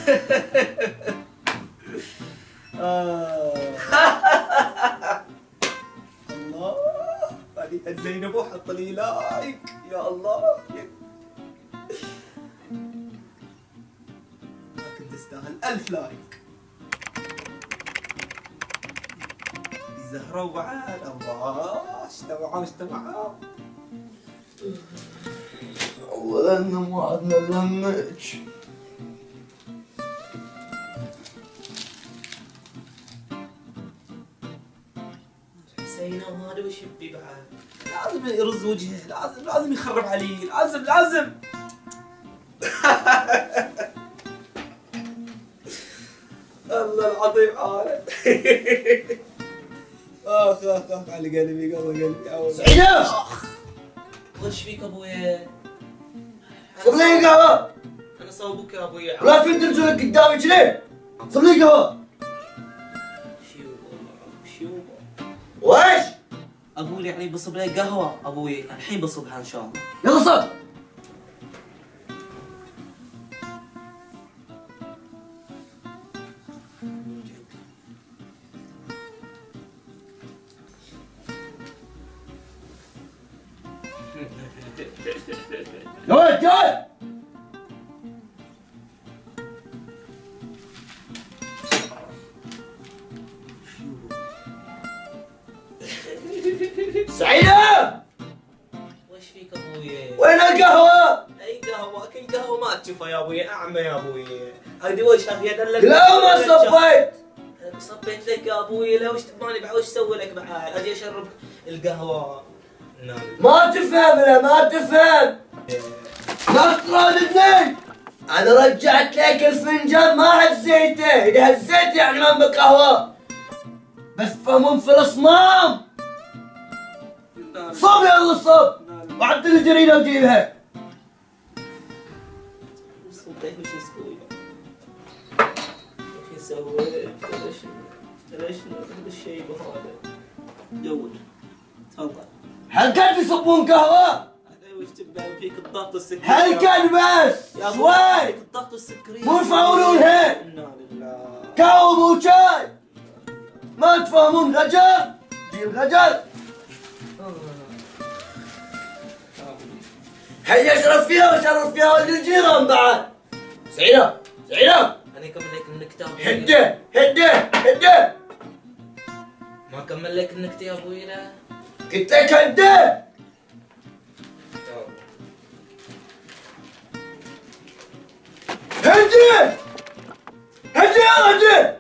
الله، بعدين زينب وحط لي لايك يا الله. ما كنت استاهل 1000 لايك. دي زهرة وبعد الله اجتمعوا. اولا مو عدنا نلمج. حسينة وهذا وش يبي بعد؟ لازم يرز وجهه، لازم يخرب علي، لازم. الله العظيم عالم. اخ على قلبي سعيدة! وش فيك ابويا؟ صب لي قهوة. انا صوبك يا ابويا. لا فين تنزل قدامي كذي. صب لي قهوة. شيوبا ويش؟ اقول يعني بصب لي قهوة ابوي، الحين بصبها ان شاء الله. يلا صب. يا ولد تعال. سعيدة! وش فيك ابويا؟ وين القهوة؟ اي قهوة؟ كل قهوة ما تشوفها يا ابوي، اعمى يا ابوي. هذه وجهك يا دلك. لا ما صبيت. صبيت لك يا ابوي، لا وش تبغاني بعد؟ وش اسوي لك بعد؟ اجي اشرب القهوة. ما تفهم ما تفهم. لا تطردني. انا رجعت لك الفنجان ما هزيته، اذا هزيته يعني ما بقهوة. بس تفهمون في الصمام. صب يلا صب. وعدل الجريدة وجيبها. صبيت وش اسوي؟ وش اسوي؟ ليش الشيء بهذا؟ دور تفضل. هل كان يصبون قهوة؟ وش تبغى؟ فيك الضغط والسكري. هل كان بس شوي؟ فيك الضغط والسكري. مو يفهمونها. انا لله. قهوة مو شاي. ما تفهمون غجر؟ جيب غجر. هيا اشرب فيها وشرب فيها ولد الجيران بعد. سعيدة انا اكمل لك النكته. هدي. ما اكمل لك النكته يا ابوي لا. قلت لك هدي. هدي يا رجل.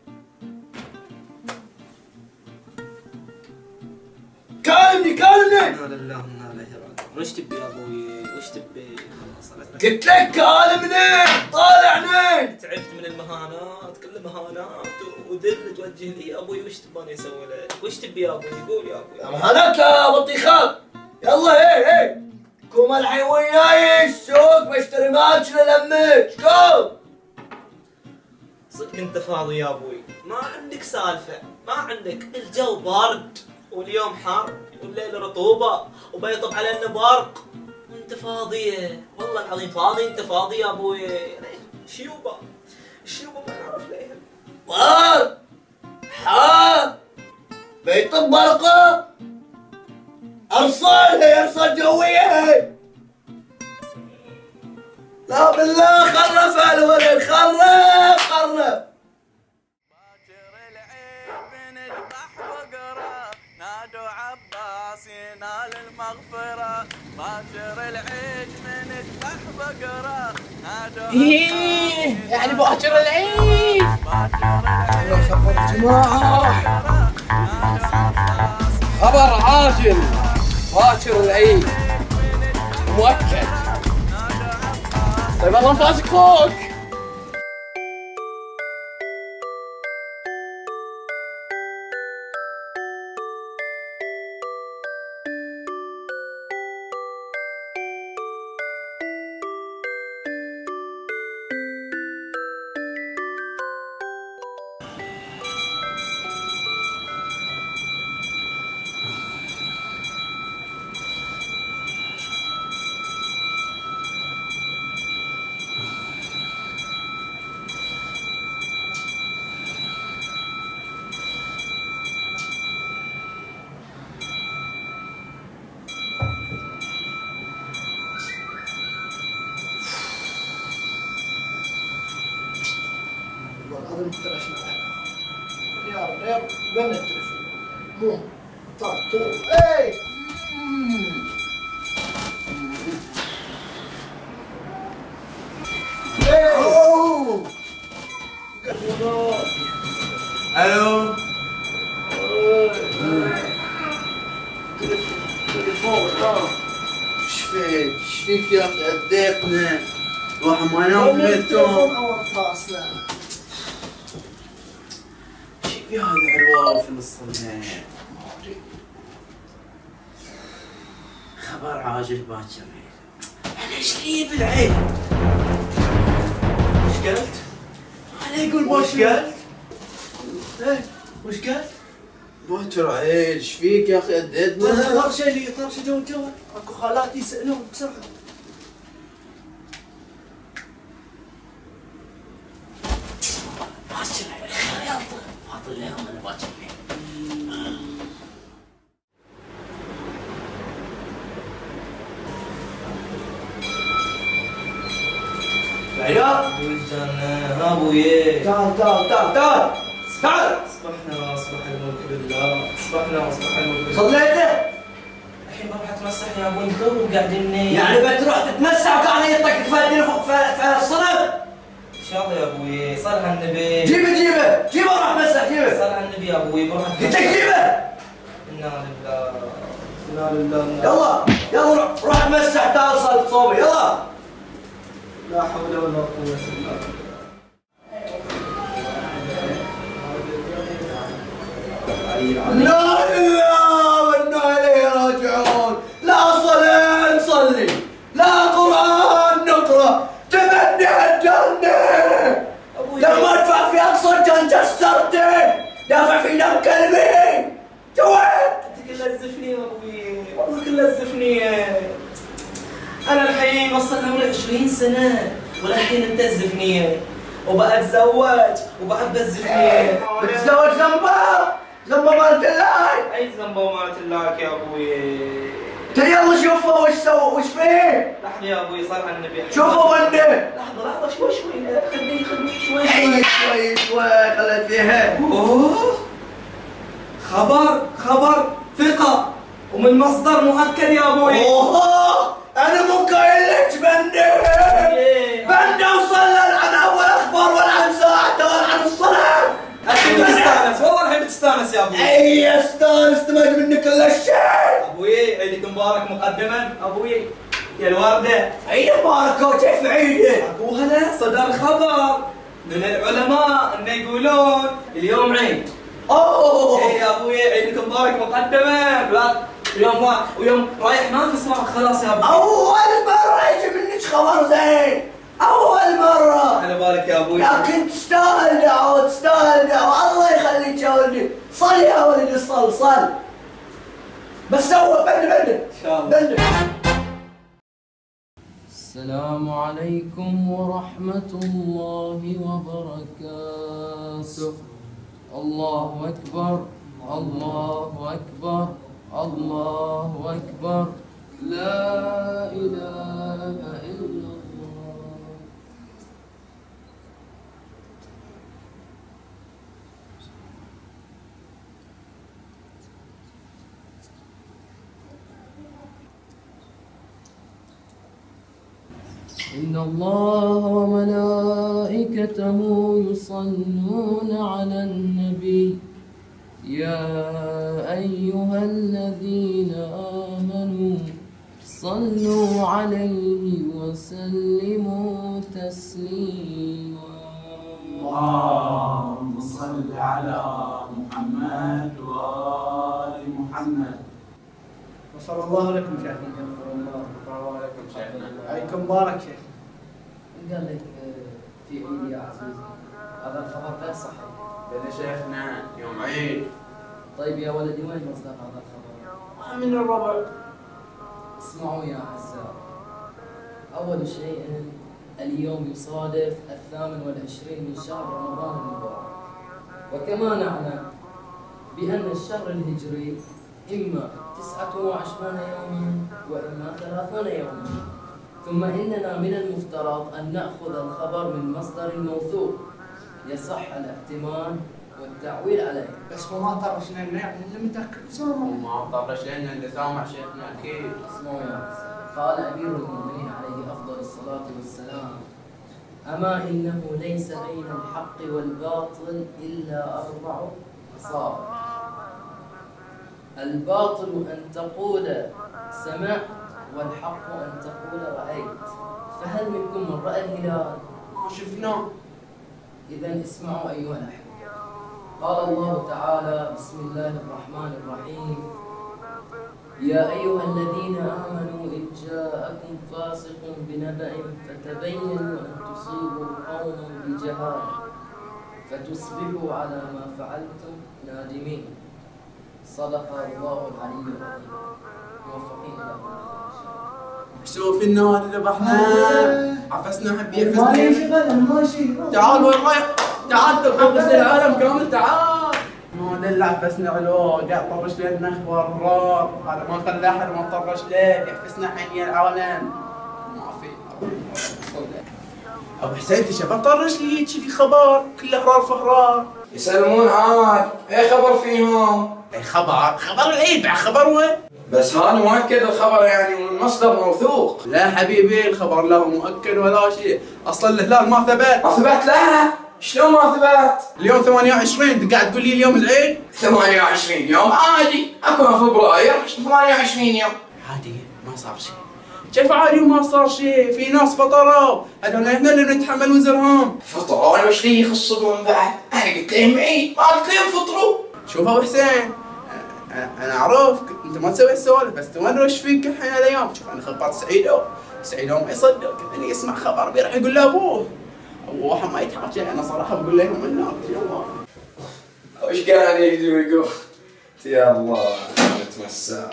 كلمني. انا لله وانا اليه راجعون. وش تبي يا ابوي؟ وش تبي؟ خلاص قلت لك كلمني. طالعني. تعبت من المهانات، كل مهانات وذل توجه لي يا ابوي. وش تباني اسوي لك؟ وش تبي يا ابوي؟ قول يا ابوي. مهانات يا بطيخات. يلا هي قوم الحين وياي السوق بشتري ماتش للمك. قوم. صدق انت فاضي يا ابوي؟ ما عندك سالفه، ما عندك. الجو بارد واليوم حر والليل رطوبه وبيطب علينا برق وانت فاضيه. والله العظيم فاضي. انت فاضي يا ابوي؟ شيوبه ما نعرف ليه. بار حار بيطب برقه. ارصاد جويه. لا بالله خرف الولد خرف. باكر العيد بنذبح بقرة نادوا عباس ينال المغفرة. باكر العيد بنذبح بقرة نادوا يعني باكر العيد. يا خبر جماعة، خبر عاجل. باكر العيد مؤكد. طيب الله انفاسك فوق. ترى شنو يا بين التليفون مو طاطو اي الو ايش فيك يا اخي اديتنا واحد ما ينام في بيتهم شي في هذا العلوة في نص الليل خبر عاجل باكر انا ايش لي بالعين ايش قلت؟ انا يقول باكر ايه وش قلت؟ باكر عيل ايش فيك يا اخي اديتنا طرشه لي طرشه جو اكو خالاتي يسالون بسرعه باكر عيل خياطة فاضل لهم انا باكر العيال وجدنا ابويا تعال تعال تعال تعال تعال اصبحنا واصبح الملك لله اصبحنا واصبح الملك لله صليته؟ الحين بروح اتمسح يا ابوي تو قاعدين يعني بتروح تتمسح وقاعد يطق تفدي في الصنم؟ ان شاء الله يا ابوي صار على النبي جيبه روح مسح جيبه صار على النبي يا ابوي بروح قلت لك جيبه انا لله انا لله يلا روح مسح تعال صل صوبي يلا لا حول ولا قوة الا بالله لا لله وانا اليه راجعون لا صلاة نصلي لا قرآن نقرأ تمني الجنة لما ادفع في اقصى الجنة جسرته دافع في دم كلبي جوين انت كله تزفني يا ابوي والله كله تزفني انا الحين وصلت عمري 20 سنة والحين انت تزفني وبقى اتزوج وبعد بتزفني بتتزوج زنبه مالت الله اي ذنبه مالت الله يا ابوي يلا شوفه وش سوى وش فيه لحظة يا ابوي صار على النبي شوفه بنده لحظة شوي خليه شوي شوي خلت فيها اوه خبر ثقة ومن مصدر مؤكد يا ابوي اوه انا مو قايل لك بنده وصلى عن اول اخبار ولا عن ساعته ولا عن الصلاه الحين بتستانس والله الحين بتستانس يا ابوي اي استانست ما منك كل شيء ابوي عيدك مبارك مقدما ابوي يا الوردة عيد مبارك وكيف عيده ابو هلا صدر خبر من العلماء انه يقولون اليوم عيد اوه اي يا ابوي عيدك مبارك مقدما ويوم رايح ما في صلاة خلاص يا ابوي اول مره يجي منك خبر زين اول مره على بالك يا ابوي لكن تستاهل دعوه الله يخليك يا ولدي صل يا ولدي صل بس سوى بند ان شاء الله بند السلام عليكم ورحمة الله وبركاته. الله أكبر الله أكبر الله أكبر لا إله إلا الله. إن الله وملائكته يصلون على النبي يا أيها الذين آمنوا صلوا عليه وسلموا تسليما. اللهم صل على محمد وآل محمد. غفر الله لكم شيخنا غفر الله لكم شيخنا عيدكم مبارك شيخ. قال لك في عيد يا عزيزي هذا الخبر غير صحيح. بلا شيخنا يوم عيد. طيب يا ولدي وين مصدر هذا الخبر؟ من الربع. اسمعوا يا أعزائي، أول شيء اليوم يصادف 28 من شهر رمضان المبارك، وكما نعلم بأن الشهر الهجري إما 29 يوما وإما 30 يوما، ثم إننا من المفترض أن نأخذ الخبر من مصدر موثوق يصح الائتمان والتعويل عليه. بس هو ما طرش لنا يعني اللي متاكد سامع. ما طرش لنا اللي سامع شيخنا اكيد. اسمعوا يا أخي. قال أمير المؤمنين عليه أفضل الصلاة والسلام: أما إنه ليس بين الحق والباطل إلا 4 أصابع. الباطل أن تقول سمعت، والحق أن تقول رأيت. فهل منكم من رأى الهلال؟ ما شفناه. إذا اسمعوا أيها الأحبة. قال الله تعالى: بسم الله الرحمن الرحيم: يا أيها الذين آمنوا إن جاءكم فاسق بنبأ فتبينوا أن تصيبوا قوما بجهالة فتصبحوا على ما فعلتم نادمين. صدق الله العلي العظيم. موفقين له. شوف النار اللي ذبحناه عفسنا حبي ما لي يفسنا. شغل انا ماشي. تعال والله تعال تخبص العالم كامل تعال. ما دلع عفسنا علوه قاعد طرش لنا اخبار الرار. هذا ما خلى احد ما طرش ليه يحفسنا حي العالم. ما في ابو حسين انت شفت طرش لي كذي خبر كله احرار فهرار. يسلمون عاد، ايه خبر فيهم؟ اي خبر العيد بعد خبر وين؟ بس هذا مؤكد الخبر يعني من مصدر موثوق. لا حبيبي الخبر لا مؤكد ولا شيء، اصلا الهلال ما ثبت. ما ثبت؟ لا شلون ما ثبت؟ اليوم 28 انت قاعد تقول لي اليوم العيد؟ 28 يوم عادي، اكو فبراير 28 يوم. عادي ما صار شيء. كيف عادي وما صار شيء؟ في ناس فطروا، هذول احنا اللي بنتحمل وزرهم. فطروا وش لي يخصهم بعد؟ انا قلت لهم عيد، ما قلت لهم فطروا. شوف ابو حسين انا اعرفك انت ما تسوي السوالف بس تمر وش فيك الحين الايام. شوف انا خبرت سعيدو ما يصدق اللي يسمع خبر بيروح يقول لابوه. ابوه واحد ما يتحكى. انا صراحه بقول لهم هناك وش كان يجي ويقول؟ يا الله نتمسى.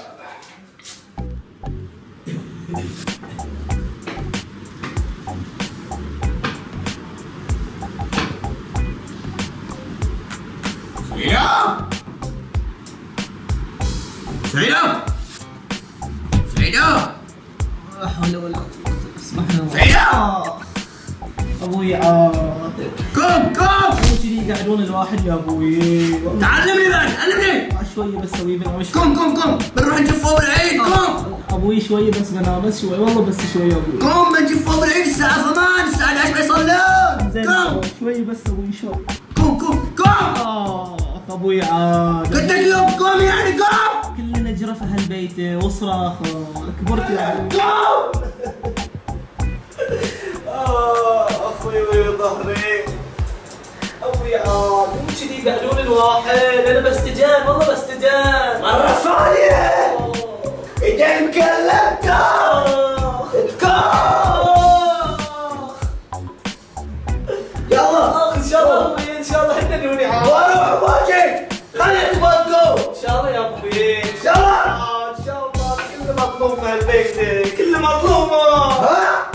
سعيدة لا حول ولا قوة. اسمحنا سعيدة ابوي عاطف. قوم مو كذي يقعدون الواحد يا ابوي. تعلمني بعد علمني. شوي بس ابوي بنام شوي. قوم بنروح نجيب فوق العيد. قوم ابوي شوي بس بنام بس شوي والله بس شوي يا ابوي. قوم بنجيب فوق العيد الساعة 8 الساعة 11 بيصلون. زين قوم شوي بس ابوي شوي. قوم ابوي عاد. قلت لك اليوم قوم يعني قوم. كلنا نجرى في هالبيت وصراخ. كبرت يا ابوي. قوم اخوي ظهري. ابوي عاد مو كذي يقعدون الواحد. انا بستجان والله بستجان. مرة ثانية إذا مكلمت يلا ان شاء الله ابوي ان شاء الله احنا نوني عاد. واروح واجي خلي تبقوا ان شاء الله يا ابوي. ان شاء الله. ان شاء الله كل مطلوب في هالبيت كل مطلوبه. ها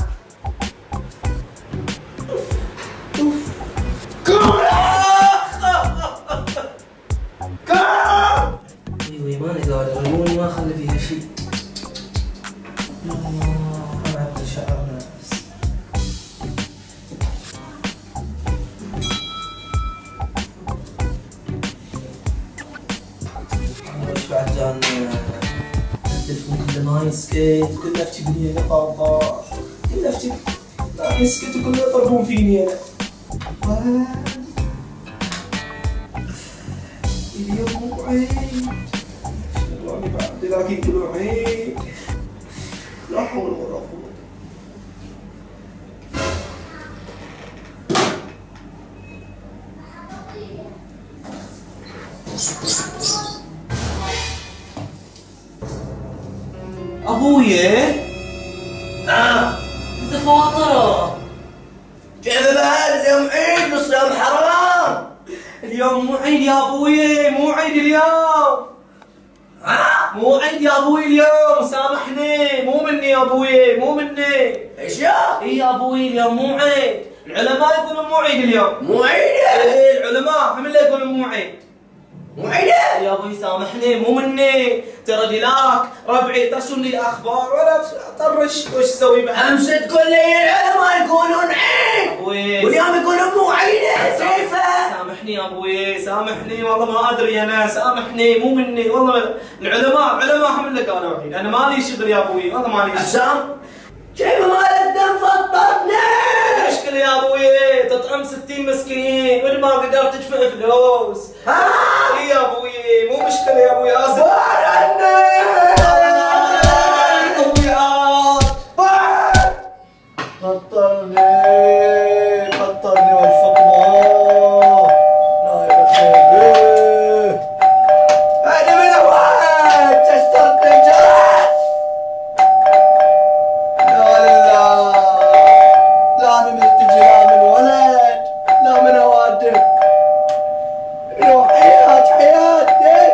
ايوه ما نقدر الرموني ما خلى فيها شيء. انا عبد الشعر ناس. وش بعد جانا التلفون كله ما يسكت. كله افتي بني انا طاطا. كله افتي لا يسكت وكله يطربون فيني انا. اليوم عيد. شنو بعد ذاك يقولون عيد. لا حول ولا قوة. ابويا انت فاطرة. كيف بعد اليوم عيد والصيام حرام. اليوم مو عيد يا ابوي مو عيد اليوم. مو عيد يا ابوي اليوم سامحني. مو مني يا ابوي مو مني. ايش يا؟ اي يا ابوي اليوم مو عيد. العلماء يقولون مو عيد اليوم. مو عيد. ايه العلماء هم اللي يقولون مو عيد. مو عينه. يا ابوي سامحني مو مني، ترى ديلاك ربعي طشوا لي اخبار ولا طرش وش اسوي بعد؟ امس تقول لي العلماء يكونون عين ابوي واليوم يقولون مو عينه، كيفه؟ سامحني يا ابوي سامحني والله ما ادري انا، سامحني مو مني والله. العلماء هم لك انا وحيد، انا مالي شغل يا ابوي والله مالي شغل. حسام كيف مال الدم فطرنا؟ مشكلة يا ابوي تطعم 60 مسكين واللي ما قدرت تدفع فلوس. اي يا ابوي مو مشكلة يا ابوي اسف. ابوي فطرني والفطمة لا يرحمك. هذه من وين كسرت الجرس؟ لا لله، لا من التجي لا من ولد لا من اوادم. لو حياة دير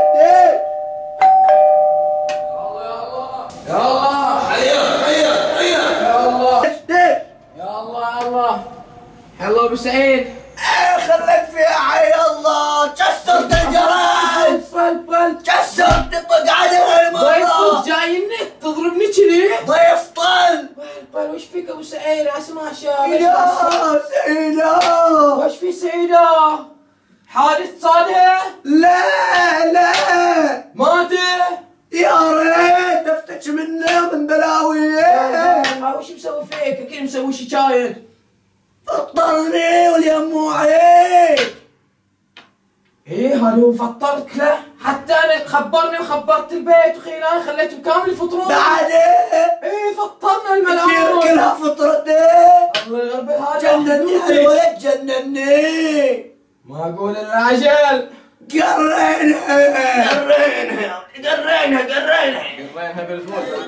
يا الله حيا يا الله دير. يا الله حلو ابو سعيد. خليك فيها حي الله. كسرت الجرس، بل كسرت طق عليها المرة. ضيف جاينك تضربني كذي؟ ضيف طل. بل وش فيك ابو سعيد؟ اسمع شاب. يا سعيدة وش في سعيدة؟ حادث صادها؟ لا ماته؟ يا ريت افتش منه من بلاويه. وش مسوي فيك؟ اكيد مسوي شي شايل. فطرني واليوم مو عليك. ايه هذا هو فطرك له؟ حتى انا خبرني وخبرت البيت وخيلان خليتهم كامل يفطرون. بعدين ايه فطرنا كثير الملعون. كلها فطرته. الله يغرب هذا. جنني الولد جنني. ما اقول العجل. قرينها قرينها بالفول.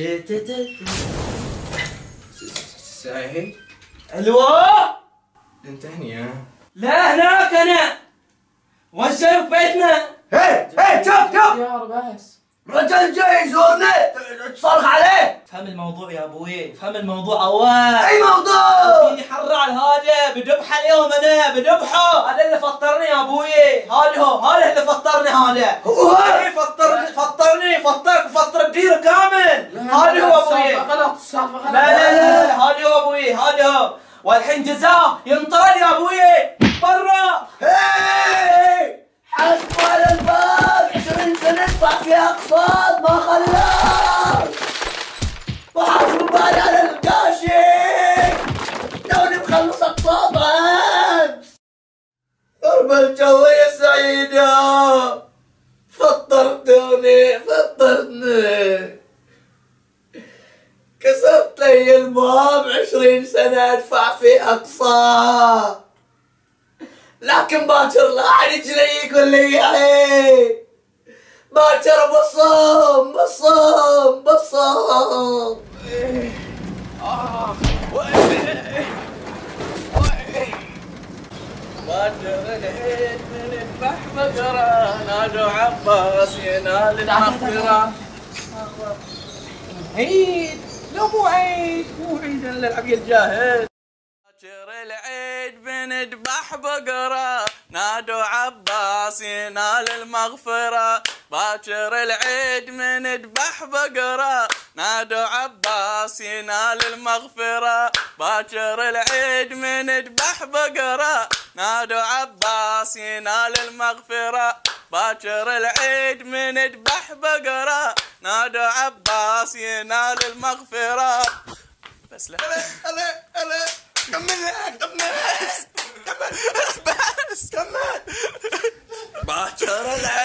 سعيد الواء انت هني ها؟ لا هناك انا وش جايب بيتنا؟ هي شوف يا بس رجل جاي يزورنا تصرخ عليه. فهم الموضوع يا ابوي، فهم الموضوع اول. اي موضوع؟ فيني حر على هذا بذبحه اليوم انا بذبحه، هذا اللي فطرني يا ابوي، هذا اللي فطرني هذا. هو اي فطرني فطر الدير كامل. هذا هو ابوي. غلط السالفه غلط. لا هذا هو ابوي هذا هو، والحين جزاه ينطرد يا ابوي برا. هي حسب على الباب 20 سنة ادفع فيها اقساط ما خلاص. وحاسب بالي على القاشي توني مخلص اقساط امس. ضرب الجو يا سعيدة. فطرتني كسرت لي الباب 20 سنة ادفع فيه اقساط، لكن باكر لا احد يجي يقول لي عليه. باكر بصم باكر العيد من يذبح بقرة نادوا عباس ينال المغفرة. عيد لو مو عيد الا العبي الجاهل. باكر العيد بنذبح بقرة نادوا عباس ينال المغفرة. باكر العيد بنذبح بقرة نادوا عباس ينال المغفرة. باكر العيد بنذبح بقرة نادوا عباس ينال المغفرة. باكر العيد بنذبح بقرة نادوا عباس ينال المغفرة. بس لا كمل باكر العيد